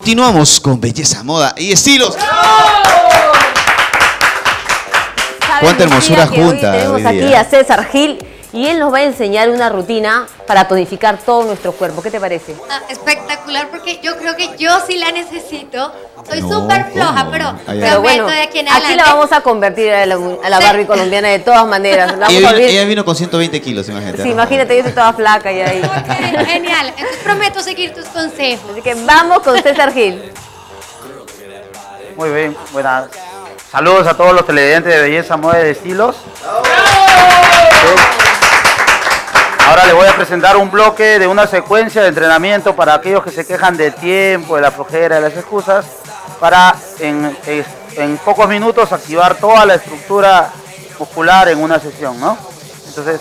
Continuamos con belleza, moda y estilos. Cuánta hermosura junta. Tenemos aquí a César Gil y él nos va a enseñar una rutina para tonificar todo nuestro cuerpo. ¿Qué te parece? Espectacular, porque yo creo que yo sí la necesito. Soy súper floja, pero bueno, de aquí en adelante. Aquí la vamos a convertir a la Barbie colombiana de todas maneras. Ella vino con 120 kilos, imagínate. Sí, imagínate, yo estoy toda flaca y ahí. Okay, genial, entonces prometo seguir tus consejos. Así que vamos con César Gil. Muy bien, buenas. Saludos a todos los televidentes de belleza, moda y de estilos. Ahora les voy a presentar un bloque de una secuencia de entrenamiento para aquellos que se quejan del tiempo, de la flojera, de las excusas, para en pocos minutos activar toda la estructura muscular en una sesión, ¿no? Entonces,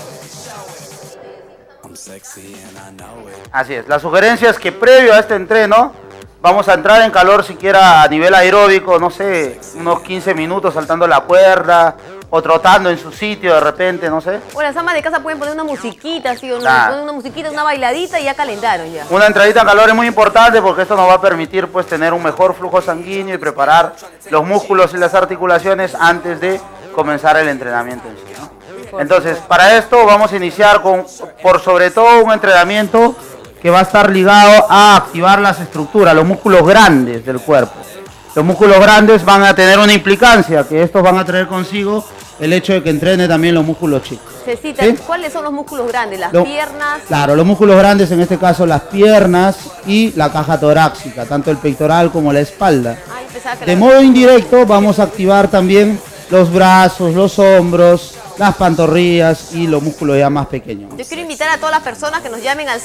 así es. La sugerencia es que previo a este entreno vamos a entrar en calor siquiera a nivel aeróbico, no sé, unos 15 minutos saltando la cuerda o trotando en su sitio de repente, no sé. Bueno, las amas de casa pueden poner una musiquita, ¿sí o no? Nah. Ponen una musiquita, una bailadita y ya calentaron ya. Una entradita en calor es muy importante porque esto nos va a permitir pues tener un mejor flujo sanguíneo y preparar los músculos y las articulaciones antes de comenzar el entrenamiento en sí, ¿no? Entonces, para esto vamos a iniciar por sobre todo un entrenamiento que va a estar ligado a activar las estructuras, los músculos grandes del cuerpo. Los músculos grandes van a tener una implicancia, que estos van a traer consigo el hecho de que entrene también los músculos chicos. Cecita, ¿sí? ¿Cuáles son los músculos grandes? ¿Las piernas? Claro, los músculos grandes en este caso las piernas y la caja torácica, tanto el pectoral como la espalda. De modo indirecto vamos a activar también los brazos, los hombros, las pantorrillas y los músculos ya más pequeños. Yo quiero invitar a todas las personas que nos llamen al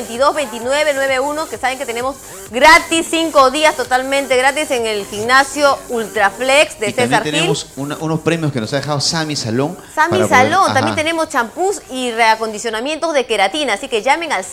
522-2991, que saben que tenemos gratis 5 días totalmente gratis en el gimnasio Ultraflex de César Gil. Tenemos unos premios que nos ha dejado Sammy Salón. Sammy Salón, también tenemos champús y reacondicionamientos de queratina, así que llamen al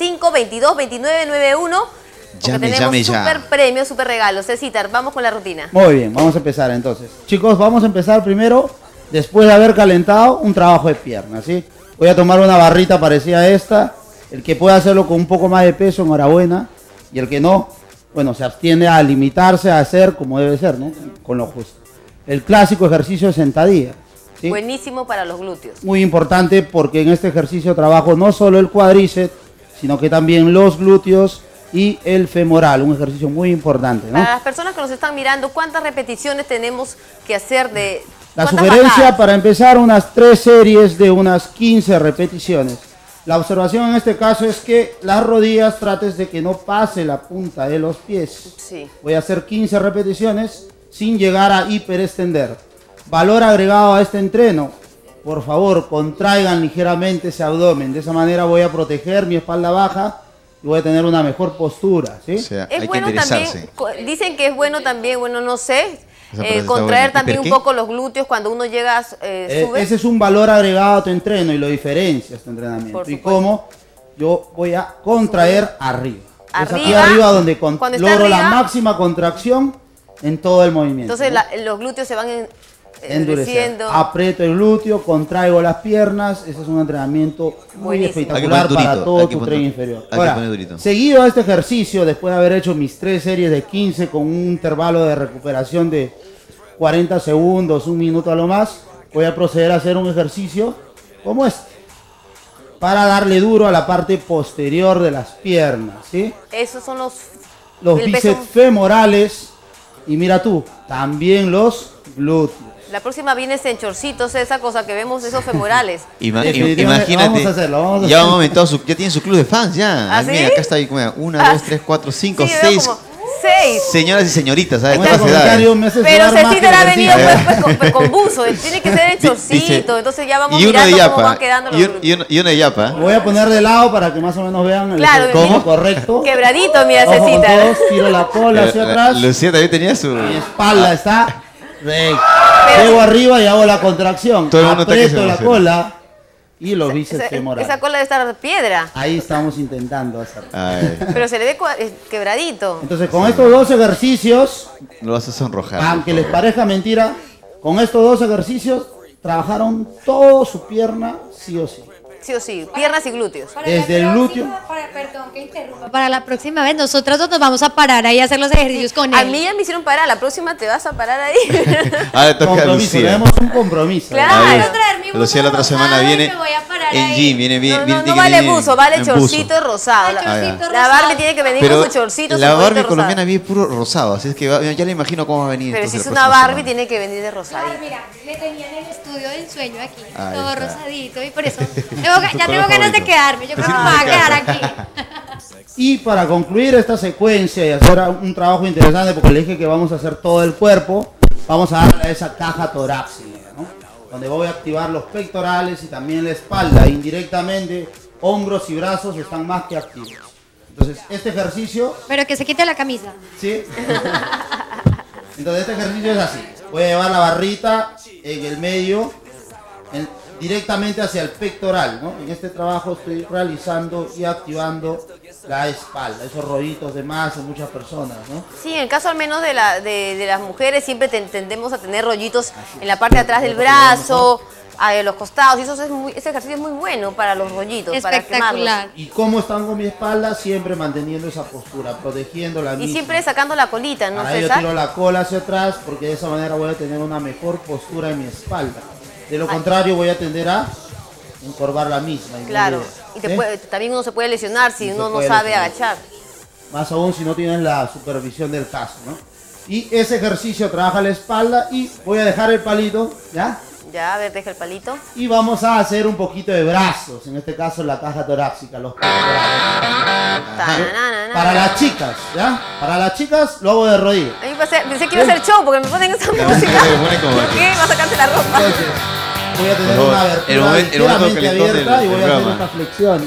522-2991. Tenemos super premios, super regalos. Cecita, vamos con la rutina. Muy bien, vamos a empezar entonces. Chicos, vamos a empezar primero, después de haber calentado, un trabajo de piernas, ¿sí? Voy a tomar una barrita parecida a esta. El que pueda hacerlo con un poco más de peso, enhorabuena. Y el que no, bueno, se abstiene a limitarse a hacer como debe ser, ¿no? Con lo justo. El clásico ejercicio de sentadilla, ¿sí? Buenísimo para los glúteos. Muy importante porque en este ejercicio trabajo no solo el cuádriceps, sino que también los glúteos y el femoral, un ejercicio muy importante, ¿no? Para las personas que nos están mirando, ¿cuántas repeticiones tenemos que hacer de... La sugerencia para empezar, unas 3 series de unas 15 repeticiones. La observación en este caso es que las rodillas trates de que no pase la punta de los pies. Sí. Voy a hacer 15 repeticiones sin llegar a hiperextender. Valor agregado a este entreno, por favor, contraigan ligeramente ese abdomen. De esa manera voy a proteger mi espalda baja y voy a tener una mejor postura, ¿sí? O sea, es hay bueno que enderezarse. también, dicen que es bueno también, bueno, no sé, contraer también un poco los glúteos cuando uno llega, sube. Ese es un valor agregado a tu entreno y lo diferencia este entrenamiento. Y cómo yo voy a contraer arriba. Es aquí arriba donde logro la máxima contracción en todo el movimiento. Entonces los glúteos se van endureciendo. Aprieto el glúteo, contraigo las piernas. Ese es un entrenamiento muy espectacular para todo tu tren inferior. Ahora, seguido a este ejercicio, después de haber hecho mis 3 series de 15 con un intervalo de recuperación de 40 segundos, 1 minuto a lo más, voy a proceder a hacer un ejercicio como este, para darle duro a la parte posterior de las piernas, ¿sí? Esos son los bíceps femorales y mira tú, también los glúteos. La próxima vienes en chorcitos, esa cosa que vemos, esos femorales. Imagínate. Vamos a hacerlo, ya un momento, ya tienen su club de fans, ya. ¿Ah, sí? Mira, acá está ahí, 1, 2, 3, 4, 5, 6. 6. Señoras y señoritas, ¿sabes? Pero Cecita ha venido pues, con buzo, tiene que ser en chorcito, entonces ya vamos mirando cómo van quedando los glúteos. Y uno de yapa. Voy a poner de lado para que más o menos vean el correcto. Quebradito, mira, Cecita. Tiro la cola hacia atrás. Lucía también tenía su... Mi espalda está recta. Llego arriba y hago la contracción. Aprieto la cola y los bíceps femorales. Esa cola debe estar piedra. Ahí estamos intentando hacerlo. Pero se le ve quebradito. Entonces con estos 2 ejercicios, lo vas a sonrojar. Aunque les parezca mentira, con estos 2 ejercicios trabajaron toda su pierna sí o sí. Sí o sí, piernas y glúteos. Desde el glúteo. Perdón que interrumpa. Para la próxima vez nosotros nos vamos a parar ahí a hacer los ejercicios con él. A mí ya me hicieron parar, la próxima te vas a parar ahí. Ahora toca a Compromiso, Lucía. tenemos un compromiso. Claro. Lucía la otra semana viene en jean, viene bien. No vale buzo, vale chorcito rosado. La Barbie tiene que venir con su chorcito, la su Barbie rosado. colombiana viene puro rosado, así es que ya le imagino cómo va a venir. Pero si es entonces una la próxima Barbie, semana. tiene que venir de rosadito. Mira, le tenían el estudio de ensueño aquí, Ahí todo está. rosadito, y por eso ya tengo ganas de quedarme. Yo creo que me voy a quedar aquí. Y para concluir esta secuencia y hacer un trabajo interesante, porque le dije que vamos a hacer todo el cuerpo, vamos a darle a esa caja torácica, ¿no? Donde voy a activar los pectorales y también la espalda. Indirectamente, hombros y brazos están más que activos. Entonces, este ejercicio... Pero que se quite la camisa. ¿Sí? Entonces, este ejercicio es así. Voy a llevar la barrita en el medio, directamente hacia el pectoral, ¿no? En este trabajo estoy realizando y activando la espalda, esos rollitos de más en muchas personas, ¿no? Sí, en el caso al menos de las mujeres siempre tendemos a tener rollitos en la parte de atrás del brazo, a los costados, y ese ejercicio es muy bueno para los rollitos, para quemarlos. Espectacular. ¿Y cómo están con mi espalda? Siempre manteniendo esa postura, protegiendo la misma. Y siempre sacando la colita, ¿no, Ahora yo César? tiro la cola hacia atrás porque de esa manera voy a tener una mejor postura en mi espalda. De lo contrario voy a tender a encorvar la misma. Claro, y también uno se puede lesionar si uno no sabe agachar. Más aún si no tienes la supervisión del caso, ¿no? Y ese ejercicio trabaja la espalda y voy a dejar el palito, ¿ya? Ya, a ver, deja el palito. Y vamos a hacer un poquito de brazos, en este caso la caja torácica, los pectorales. Para las chicas, ¿ya? Para las chicas lo hago de rodillas. A mí pensé que iba a ser show porque me ponen esa música. ¿Por qué? Va a sacarte la ropa. Entonces, voy a tener una abertura ligeramente abierta y voy a hacer estas flexiones.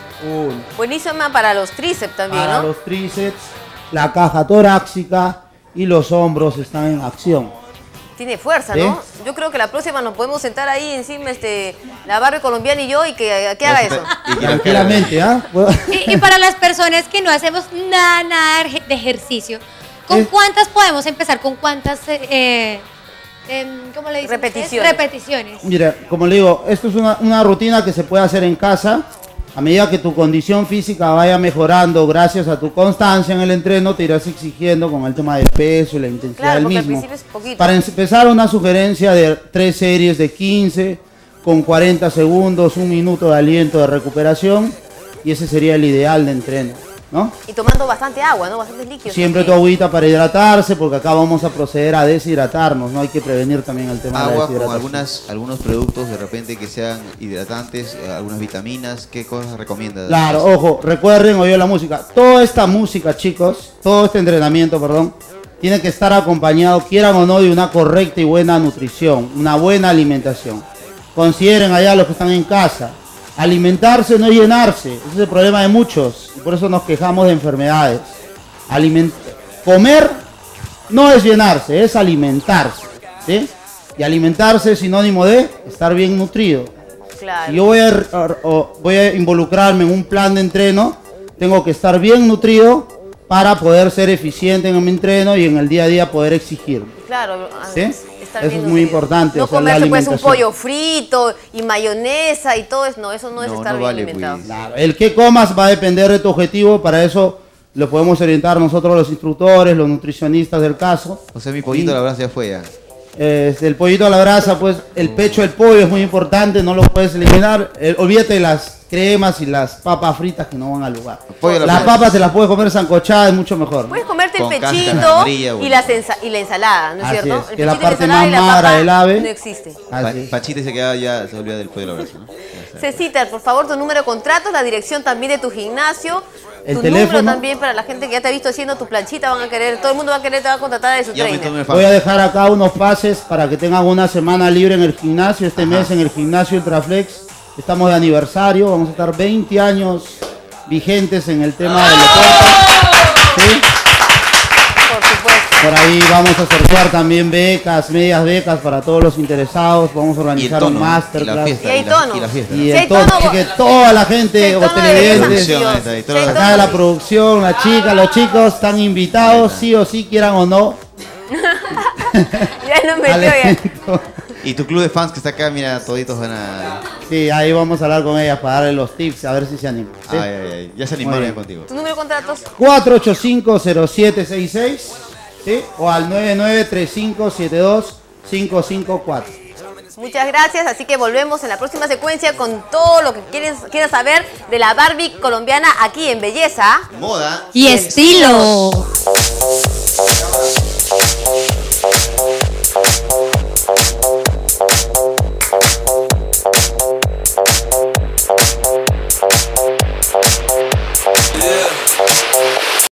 Buenísima para los tríceps también, Para ¿no? los tríceps, la caja torácica y los hombros están en acción. Tiene fuerza, ¿Sí? ¿no? Yo creo que la próxima nos podemos sentar ahí encima, la Barbie colombiana y yo, y que haga eso. Tranquilamente, ¿ah? Y para las personas que no hacemos nada de ejercicio, ¿con cuántas podemos empezar? ¿Con cuántas ¿cómo le dicen repeticiones? Repeticiones. Mira, como le digo, esto es una rutina que se puede hacer en casa. A medida que tu condición física vaya mejorando gracias a tu constancia en el entreno, te irás exigiendo con el tema del peso y la intensidad del Claro, porque al mismo. principio es poquito. Para empezar, una sugerencia de 3 series de 15 con 40 segundos, 1 minuto de aliento de recuperación, y ese sería el ideal de entreno, ¿no? Y tomando bastante agua, ¿no? Bastantes líquidos. Siempre tu agüita para hidratarse, porque acá vamos a proceder a deshidratarnos, ¿no? Hay que prevenir también el tema de la Agua con deshidratación. algunos productos de repente que sean hidratantes, algunas vitaminas, ¿qué cosas recomiendas? Claro, ojo, recuerden, oír la música. Toda esta música, chicos, todo este entrenamiento, perdón, tiene que estar acompañado, quieran o no, de una correcta y buena nutrición, una buena alimentación. Consideren allá los que están en casa, alimentarse no es llenarse, ese es el problema de muchos, y por eso nos quejamos de enfermedades. Comer no es llenarse, es alimentarse, ¿sí? Y alimentarse es sinónimo de estar bien nutrido. Claro. Si yo voy a involucrarme en un plan de entreno, tengo que estar bien nutrido para poder ser eficiente en mi entreno y en el día a día poder exigirme. Claro, ¿Sí? estar Eso bien es muy nutrido. importante. No o sea, la comerse pues un alimentación. pollo frito y mayonesa y todo eso, no, eso no es estar bien vale, alimentado. pues. Claro, el que comas va a depender de tu objetivo, para eso lo podemos orientar nosotros los instructores, los nutricionistas del caso. O sea, mi pollito, la verdad, ya fue ya. El pollito a la brasa, pues el pecho del pollo es muy importante, no lo puedes eliminar. Olvídate de las cremas y las papas fritas que no van al lugar. Las papas te las puedes comer sancochadas, es mucho mejor, ¿no? Puedes comerte el Con cáscara pechito amarilla, y bueno. la ensalada, ¿no es Así cierto? es, El que la pechito y parte ensalada más y la magra papa del ave. no existe. Así es. Pachita se queda ya, se olvida del pollo de la brasa, ¿no? Ya está. Cecitar, por favor, tu número de contratos, la dirección también de tu gimnasio, El tu teléfono. número también para la gente que ya te ha visto haciendo tu planchita, van a querer, todo el mundo va a querer, te va a contratar de su Ya me trainer. tomé Voy a dejar acá unos pases para que tengan una semana libre en el gimnasio. Este mes en el gimnasio Ultraflex estamos de aniversario, vamos a estar 20 años vigentes en el tema del deporte. ¿Sí? Por supuesto. Por ahí vamos a sortear también becas, medias becas para todos los interesados. Vamos a Y el organizar tono, un ¿no? masterclass. Y la fiesta, Y hay tono. y la fiesta. Y Si el hay tono, tono, así que toda la gente, si hay o tono de televidentes, desafíos, Producción, ahí, si hay todo lo tono, acá de la producción, la chica, los chicos están invitados, sí o sí, quieran o no. Ya nos metió ya. Talento. Y tu club de fans que está acá, mira, toditos van a... Sí, ahí vamos a hablar con ellas para darle los tips, a ver si se animan. ¿Sí? Ay. Ya se animaron contigo. ¿Tu número de contratos? 485-0766, ¿sí? O al 993572-554. Muchas gracias, así que volvemos en la próxima secuencia con todo lo que quieras saber de la Barbie colombiana aquí en Belleza, Moda y estilo.